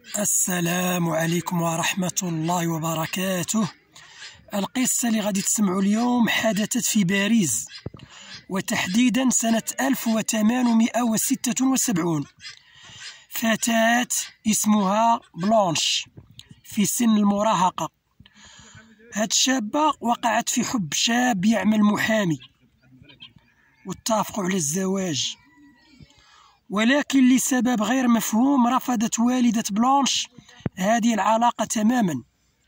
السلام عليكم ورحمة الله وبركاته. القصة اللي غادي تسمعوا اليوم حدثت في باريس، وتحديدا سنة 1876. فتاة اسمها بلانش في سن المراهقة. هاد الشابة وقعت في حب شاب يعمل محامي، واتفقوا على الزواج، ولكن لسبب غير مفهوم رفضت والدة بلانش هذه العلاقة تماما.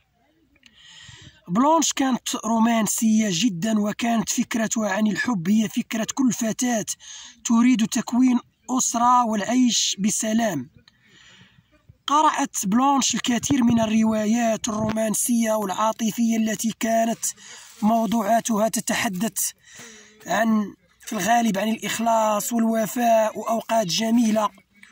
بلانش كانت رومانسية جدا، وكانت فكرتها عن الحب هي فكرة كل فتاة تريد تكوين أسرة والعيش بسلام. قرأت بلانش الكثير من الروايات الرومانسية والعاطفية التي كانت موضوعاتها تتحدث في الغالب عن الإخلاص والوفاء وأوقات جميلة.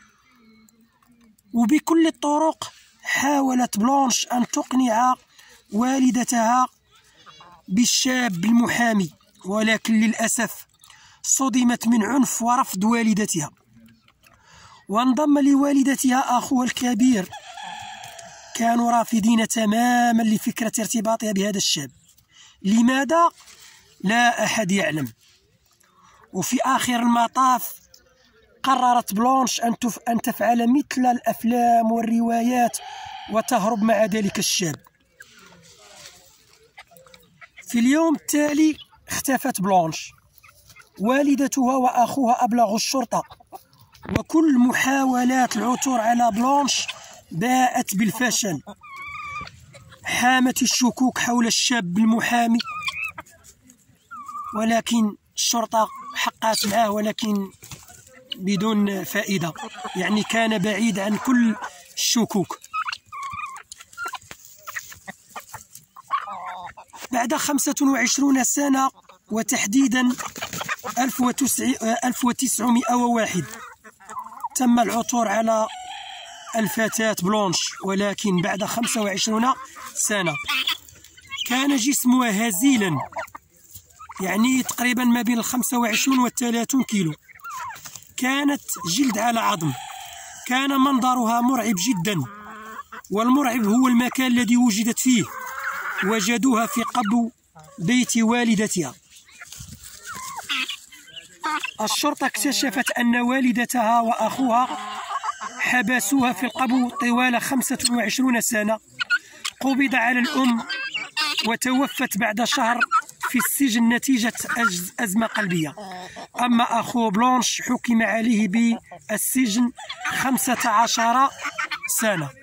وبكل الطرق حاولت بلانش أن تقنع والدتها بالشاب المحامي، ولكن للأسف صدمت من عنف ورفض والدتها، وانضم لوالدتها أخوها الكبير. كانوا رافضين تماما لفكرة ارتباطها بهذا الشاب. لماذا؟ لا أحد يعلم. وفي آخر المطاف قررت بلانش أن تفعل مثل الأفلام والروايات وتهرب مع ذلك الشاب. في اليوم التالي اختفت بلانش. والدتها وأخوها أبلغوا الشرطة، وكل محاولات العثور على بلانش باءت بالفشل. حامت الشكوك حول الشاب المحامي، ولكن الشرطة حققت معه، ولكن بدون فائدة، يعني كان بعيد عن كل الشكوك. بعد 25 سنة، وتحديدا 1901، تم العثور على الفتاة بلانش، ولكن بعد 25 سنة. كان جسمها هزيلا، يعني تقريبا ما بين 25 و 30 كيلو. كانت جلد على عظم. كان منظرها مرعب جدا، والمرعب هو المكان الذي وجدت فيه. وجدوها في قبو بيت والدتها. الشرطة اكتشفت أن والدتها وأخوها حبسوها في القبو طوال 25 سنة. قبض على الأم وتوفت بعد شهر في السجن نتيجة أزمة قلبية. أما أخو بلانش حكم عليه بالسجن 15 سنة.